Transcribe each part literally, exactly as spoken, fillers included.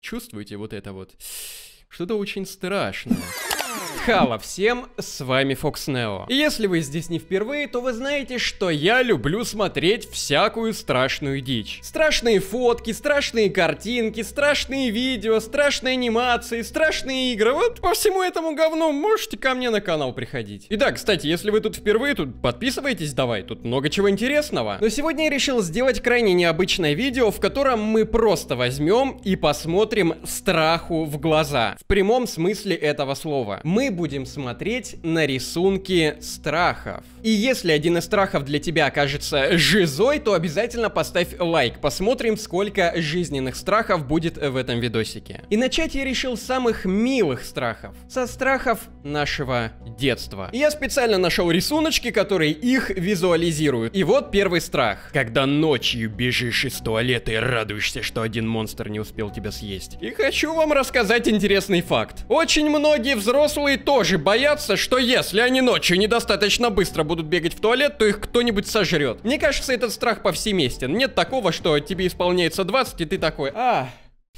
чувствуете вот это вот? Что-то очень страшное. Хало всем, с вами Фокснео. И если вы здесь не впервые, то вы знаете, что я люблю смотреть всякую страшную дичь. Страшные фотки, страшные картинки, страшные видео, страшные анимации, страшные игры. Вот по всему этому говну можете ко мне на канал приходить. И да, кстати, если вы тут впервые, тут подписывайтесь давай, тут много чего интересного. Но сегодня я решил сделать крайне необычное видео, в котором мы просто возьмем и посмотрим страху в глаза. В прямом смысле этого слова. Мы будем смотреть на рисунки страхов. И если один из страхов для тебя окажется жизой, то обязательно поставь лайк. Посмотрим, сколько жизненных страхов будет в этом видосике. И начать я решил с самых милых страхов. Со страхов нашего детства. И я специально нашел рисуночки, которые их визуализируют. И вот первый страх. Когда ночью бежишь из туалета и радуешься, что один монстр не успел тебя съесть. И хочу вам рассказать интересный факт. Очень многие взрослые тоже боятся, что если они ночью недостаточно быстро будут бегать в туалет, то их кто-нибудь сожрет. Мне кажется, этот страх повсеместен. Нет такого, что тебе исполняется двадцать, и ты такой: а...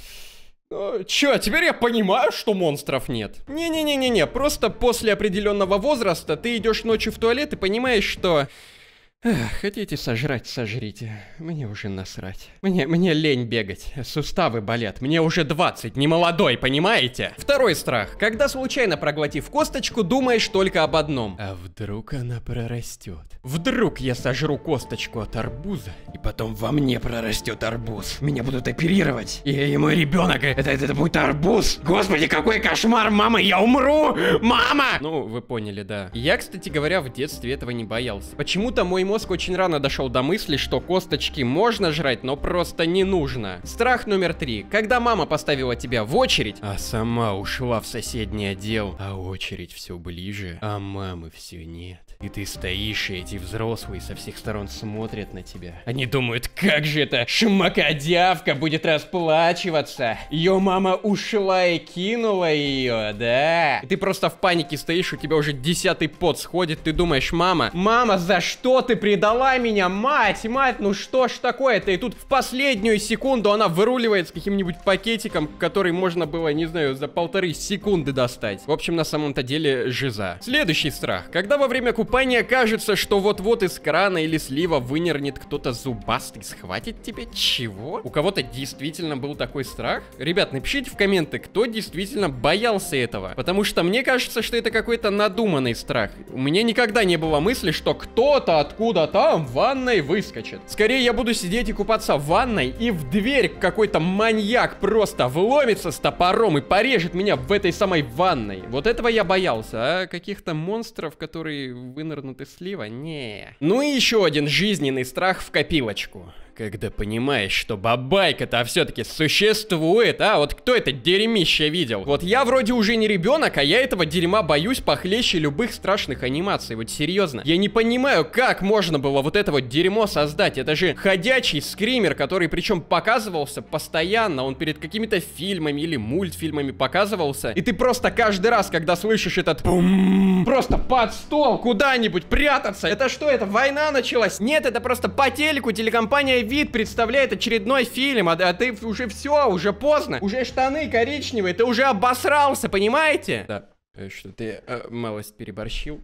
Ну, чё, теперь я понимаю, что монстров нет. Не-не-не-не-не, просто после определенного возраста ты идешь ночью в туалет и понимаешь, что... Эх, хотите сожрать, сожрите. Мне уже насрать. Мне, мне лень бегать. Суставы болят. Мне уже двадцать, не молодой, понимаете? Второй страх. Когда случайно проглотив косточку, думаешь только об одном. А вдруг она прорастет? Вдруг я сожру косточку от арбуза, и потом во мне прорастет арбуз. Меня будут оперировать. И, и мой ребенок, это, это, это будет арбуз. Господи, какой кошмар, мама, я умру! Мама! Ну, вы поняли, да. Я, кстати говоря, в детстве этого не боялся. Почему-то мой мозг очень рано дошел до мысли, что косточки можно жрать, но просто не нужно. Страх номер три. Когда мама поставила тебя в очередь, а сама ушла в соседний отдел, а очередь все ближе, а мамы все нет. И ты стоишь, и эти взрослые со всех сторон смотрят на тебя. Они думают, как же эта шмакодявка будет расплачиваться. Ее мама ушла и кинула ее, да? И ты просто в панике стоишь, у тебя уже десятый пот сходит, ты думаешь: мама, мама, за что ты предала меня? Мать, мать, ну что ж такое-то? И тут в последнюю секунду она выруливает с каким-нибудь пакетиком, который можно было, не знаю, за полторы секунды достать. В общем, на самом-то деле жиза. Следующий страх. Когда во время купания Купание кажется, что вот-вот из крана или слива вынырнет кто-то зубастый, схватит тебя. Чего? У кого-то действительно был такой страх? Ребят, напишите в комменты, кто действительно боялся этого. Потому что мне кажется, что это какой-то надуманный страх. У меня никогда не было мысли, что кто-то откуда-то там в ванной выскочит. Скорее я буду сидеть и купаться в ванной, и в дверь какой-то маньяк просто вломится с топором и порежет меня в этой самой ванной. Вот этого я боялся. А каких-то монстров, которые вынырнут из слива? Не. Ну и еще один жизненный страх в копилочку. Когда понимаешь, что бабайка-то все-таки существует, а? Вот кто это дерьмище видел? Вот я вроде уже не ребенок, а я этого дерьма боюсь похлеще любых страшных анимаций. Вот серьезно. Я не понимаю, как можно было вот это вот дерьмо создать. Это же ходячий скример, который причем показывался постоянно. Он перед какими-то фильмами или мультфильмами показывался. И ты просто каждый раз, когда слышишь этот бум, просто под стол куда-нибудь прятаться. Это что, это война началась? Нет, это просто по телеку телекомпания Вид представляет очередной фильм, а, а ты уже все, уже поздно. Уже штаны коричневые, ты уже обосрался, понимаете? Да, что ты э, малость переборщил.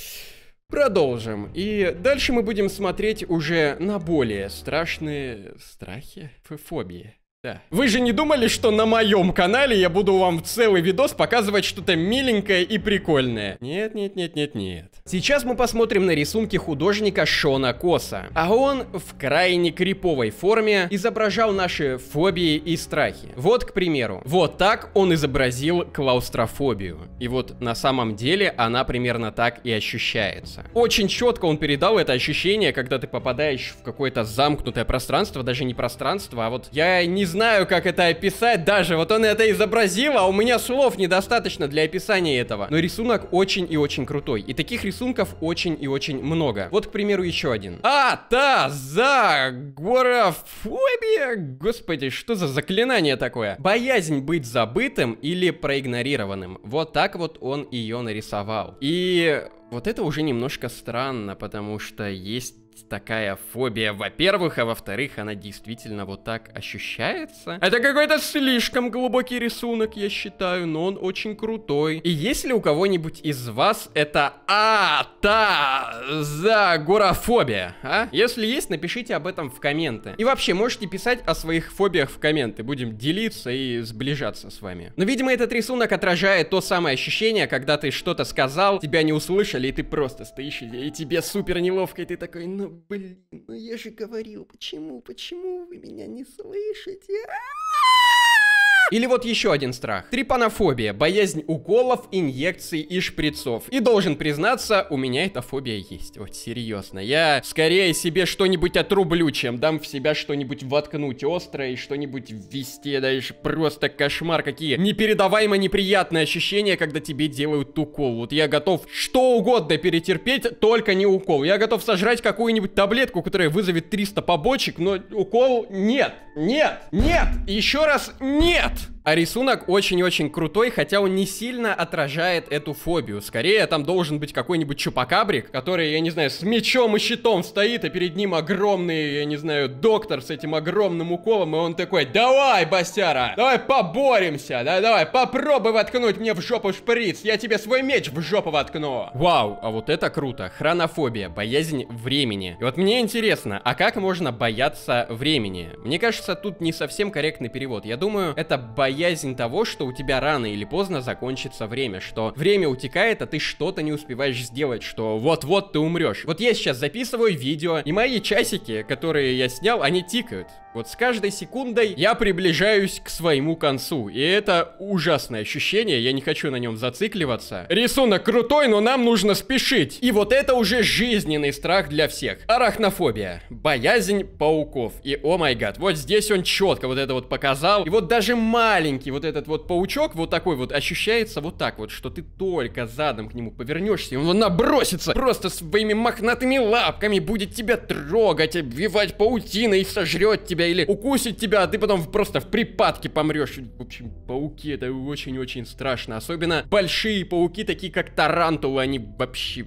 Продолжим. И дальше мы будем смотреть уже на более страшные страхи, фобии. Да. Вы же не думали, что на моем канале я буду вам целый видос показывать что-то миленькое и прикольное? Нет, нет, нет, нет, нет. Сейчас мы посмотрим на рисунки художника Шона Коса. А он в крайне криповой форме изображал наши фобии и страхи. Вот, к примеру, вот так он изобразил клаустрофобию. И вот на самом деле она примерно так и ощущается. Очень четко он передал это ощущение, когда ты попадаешь в какое-то замкнутое пространство, даже не пространство, а вот я не знаю, как это описать даже. Вот он это изобразил, а у меня слов недостаточно для описания этого. Но рисунок очень и очень крутой. И таких рисунков очень и очень много. Вот, к примеру, еще один. Атазагорафобия. Господи, что за заклинание такое? Боязнь быть забытым или проигнорированным. Вот так вот он ее нарисовал. И вот это уже немножко странно, потому что есть такая фобия, во-первых, а во-вторых, она действительно вот так ощущается. Это какой-то слишком глубокий рисунок, я считаю, но он очень крутой. И если у кого-нибудь из вас это атазагорафобия, а? Если есть, напишите об этом в комменты. И вообще, можете писать о своих фобиях в комменты, будем делиться и сближаться с вами. Но, видимо, этот рисунок отражает то самое ощущение, когда ты что-то сказал, тебя не услышали, и ты просто стоишь, и тебе супер неловко, и ты такой, ну, блин, ну я же говорил, почему, почему вы меня не слышите? Или вот еще один страх. Трипанофобия. Боязнь уколов, инъекций и шприцов. И должен признаться, у меня эта фобия есть. Вот серьезно. Я скорее себе что-нибудь отрублю, чем дам в себя что-нибудь воткнуть острое и что-нибудь ввести. Дальше просто кошмар. Какие непередаваемо неприятные ощущения, когда тебе делают укол. Вот я готов что угодно перетерпеть, только не укол. Я готов сожрать какую-нибудь таблетку, которая вызовет триста побочек, но укол нет. Нет. Нет. Еще раз нет. А рисунок очень-очень крутой, хотя он не сильно отражает эту фобию. Скорее, там должен быть какой-нибудь чупакабрик, который, я не знаю, с мечом и щитом стоит, а перед ним огромный, я не знаю, доктор с этим огромным уколом, и он такой: давай, бастяра, давай поборемся, да, давай, попробуй воткнуть мне в жопу шприц, я тебе свой меч в жопу воткну. Вау, а вот это круто. Хронофобия, боязнь времени. И вот мне интересно, а как можно бояться времени? Мне кажется, тут не совсем корректный перевод. Я думаю, это боязнь Боязнь того, что у тебя рано или поздно закончится время, что время утекает, а ты что-то не успеваешь сделать, что вот-вот ты умрешь. Вот я сейчас записываю видео, и мои часики, которые я снял, они тикают. Вот с каждой секундой я приближаюсь к своему концу, и это ужасное ощущение, я не хочу на нем зацикливаться. Рисунок крутой, но нам нужно спешить. И вот это уже жизненный страх для всех. Арахнофобия, боязнь пауков. И о май гад, вот здесь он четко вот это вот показал, и вот даже маленький Маленький вот этот вот паучок, вот такой вот, ощущается вот так вот, что ты только задом к нему повернешься, и он набросится просто своими мохнатыми лапками, будет тебя трогать, обвивать паутиной и сожрет тебя, или укусит тебя, а ты потом просто в припадке помрешь. В общем, пауки — это очень-очень страшно. Особенно большие пауки, такие как тарантулы, они вообще...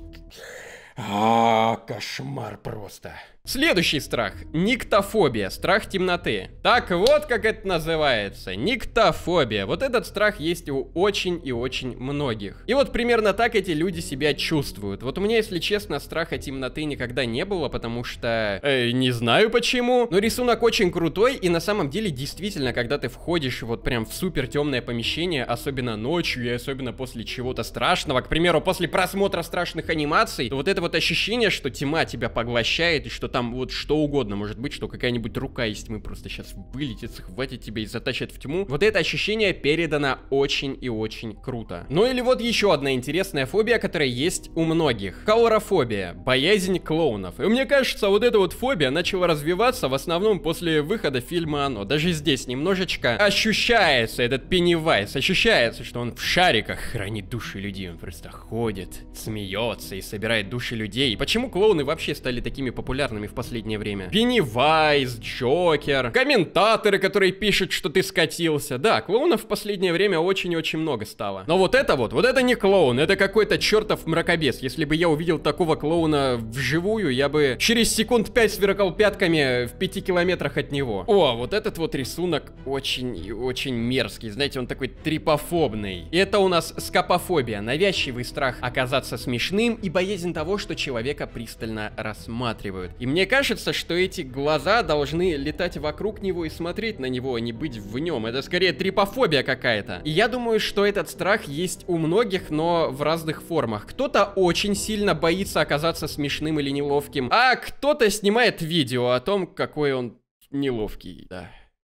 А, кошмар просто. Следующий страх. Никтофобия. Страх темноты. Так вот, как это называется. Никтофобия. Вот этот страх есть у очень и очень многих. И вот примерно так эти люди себя чувствуют. Вот у меня, если честно, страха темноты никогда не было, потому что... Э, не знаю почему. Но рисунок очень крутой, и на самом деле, действительно, когда ты входишь вот прям в супер темное помещение, особенно ночью, и особенно после чего-то страшного, к примеру, после просмотра страшных анимаций, то вот это вот ощущение, что тьма тебя поглощает, и что там вот что угодно может быть, что какая-нибудь рука из тьмы просто сейчас вылетит, схватит тебя и затащит в тьму. Вот это ощущение передано очень и очень круто. Ну или вот еще одна интересная фобия, которая есть у многих. Колорофобия. Боязнь клоунов. И мне кажется, вот эта вот фобия начала развиваться в основном после выхода фильма «Оно». Даже здесь немножечко ощущается этот Пеннивайз. Ощущается, что он в шариках хранит души людей. Он просто ходит, смеется и собирает души людей. И почему клоуны вообще стали такими популярными в последнее время? Пеннивайз, Джокер, комментаторы, которые пишут, что ты скатился. Да, клоунов в последнее время очень-очень много стало. Но вот это вот, вот это не клоун, это какой-то чертов мракобес. Если бы я увидел такого клоуна вживую, я бы через секунд пять сверкал пятками в пяти километрах от него. О, вот этот вот рисунок очень-очень мерзкий. Знаете, он такой трипофобный. И это у нас скопофобия, навязчивый страх оказаться смешным и боязнь того, что человека пристально рассматривают. И мне кажется, что эти глаза должны летать вокруг него и смотреть на него, а не быть в нем. Это скорее трипофобия какая-то. И я думаю, что этот страх есть у многих, но в разных формах. Кто-то очень сильно боится оказаться смешным или неловким, а кто-то снимает видео о том, какой он неловкий. Да.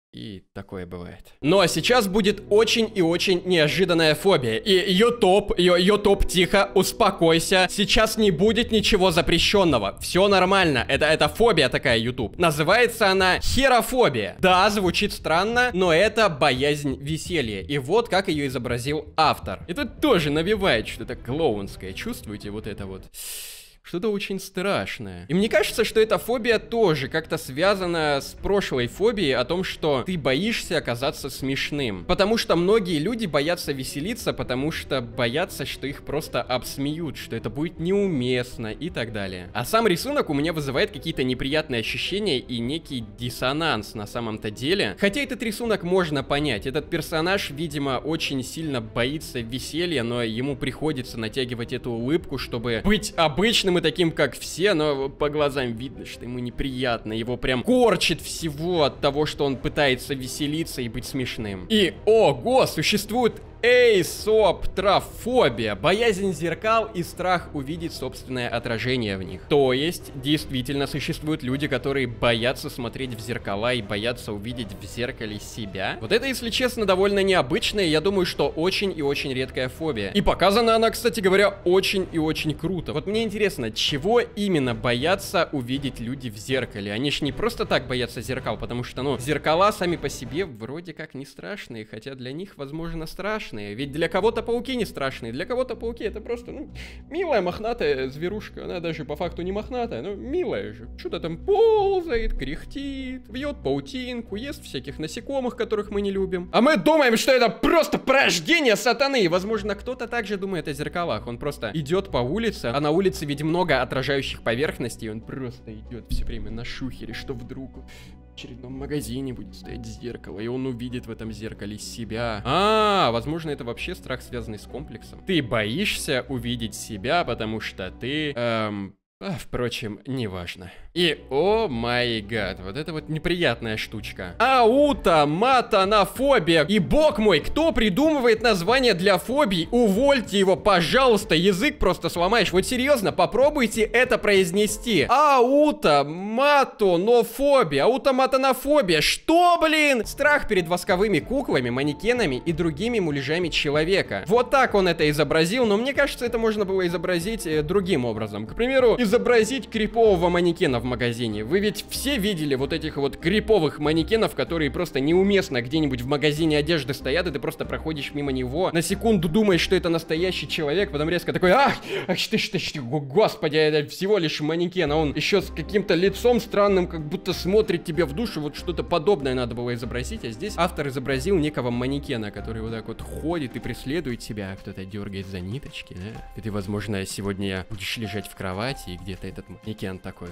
И такое бывает. Ну а сейчас будет очень и очень неожиданная фобия. И YouTube, YouTube, тихо, успокойся. Сейчас не будет ничего запрещенного. Все нормально. Это, это фобия такая, YouTube. Называется она херофобия. Да, звучит странно, но это боязнь веселья. И вот как ее изобразил автор. Это тоже навевает что-то клоунское. Чувствуете вот это вот? что-то очень страшное. И мне кажется, что эта фобия тоже как-то связана с прошлой фобией о том, что ты боишься оказаться смешным. Потому что многие люди боятся веселиться, потому что боятся, что их просто обсмеют, что это будет неуместно и так далее. А сам рисунок у меня вызывает какие-то неприятные ощущения и некий диссонанс на самом-то деле. Хотя этот рисунок можно понять. Этот персонаж, видимо, очень сильно боится веселья, но ему приходится натягивать эту улыбку, чтобы быть обычным и таким, как все, но по глазам видно, что ему неприятно. Его прям корчит всего от того, что он пытается веселиться и быть смешным. И, ого, существует эйсоптрофобия, боязнь зеркал и страх увидеть собственное отражение в них. То есть, действительно существуют люди, которые боятся смотреть в зеркала и боятся увидеть в зеркале себя. Вот это, если честно, довольно необычное, я думаю, что очень и очень редкая фобия. И показана она, кстати говоря, очень и очень круто. Вот мне интересно, чего именно боятся увидеть люди в зеркале? Они ж не просто так боятся зеркал, потому что, ну, зеркала сами по себе вроде как не страшные, хотя для них, возможно, страшно. Ведь для кого-то пауки не страшные, для кого-то пауки это просто, ну, милая мохнатая зверушка. Она даже по факту не мохнатая, но милая же. Что-то там ползает, кряхтит, вьет паутинку, ест всяких насекомых, которых мы не любим. А мы думаем, что это просто порождение сатаны. И, возможно, кто-то также думает о зеркалах. Он просто идет по улице, а на улице ведь много отражающих поверхностей, и он просто идет все время на шухере, что вдруг в очередном магазине будет стоять зеркало, и он увидит в этом зеркале себя. А, возможно, это вообще страх, связанный с комплексом. Ты боишься увидеть себя, потому что ты... Эм... А, впрочем, неважно. И, о май гад, вот это вот неприятная штучка. Аутоматонофобия. И бог мой, кто придумывает название для фобий? Увольте его, пожалуйста, язык просто сломаешь. Вот серьезно, попробуйте это произнести. Аутоматонофобия, аутоматонофобия. Что, блин? Страх перед восковыми куклами, манекенами и другими муляжами человека. Вот так он это изобразил, но мне кажется, это можно было изобразить э, другим образом. К примеру, изобразить крипового манекена в магазине. Вы ведь все видели вот этих вот криповых манекенов, которые просто неуместно где-нибудь в магазине одежды стоят, и ты просто проходишь мимо него, на секунду думаешь, что это настоящий человек, потом резко такой, ах, ах, ты, ты, ты, господи, это всего лишь манекен, а он еще с каким-то лицом странным, как будто смотрит тебе в душу, вот что-то подобное надо было изобразить, а здесь автор изобразил некого манекена, который вот так вот ходит и преследует тебя, кто-то дергает за ниточки, да? И ты, возможно, сегодня будешь лежать в кровати, и где-то этот манекен такой,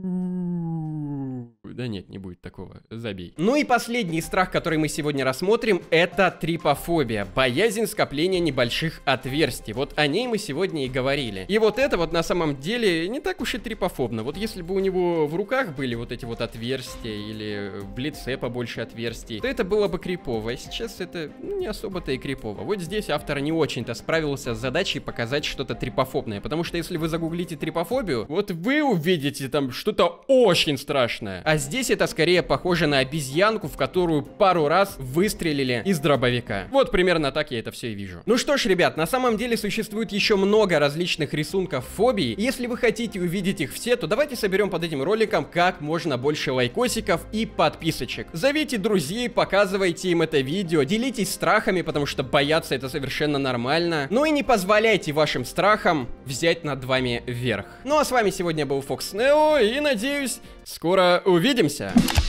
у-у-у. Да нет, не будет такого, забей. Ну и последний страх, который мы сегодня рассмотрим, это трипофобия, боязнь скопления небольших отверстий. Вот о ней мы сегодня и говорили. И вот это вот на самом деле не так уж и трипофобно. Вот если бы у него в руках были вот эти вот отверстия или в лице побольше отверстий, то это было бы крипово. А сейчас это не особо-то и крипово. Вот здесь автор не очень-то справился с задачей показать что-то трипофобное, потому что если вы загуглите трипофобию, вот вы увидите там что-то очень страшное. А здесь это скорее похоже на обезьянку, в которую пару раз выстрелили из дробовика. Вот примерно так я это все и вижу. Ну что ж, ребят, на самом деле существует еще много различных рисунков фобий. Если вы хотите увидеть их все, то давайте соберем под этим роликом как можно больше лайкосиков и подписочек. Зовите друзей, показывайте им это видео, делитесь страхами, потому что бояться это совершенно нормально. Ну и не позволяйте вашим страхам взять над вами верх. Ну а с вами сегодня был Фокс Нео, и надеюсь, скоро увидимся.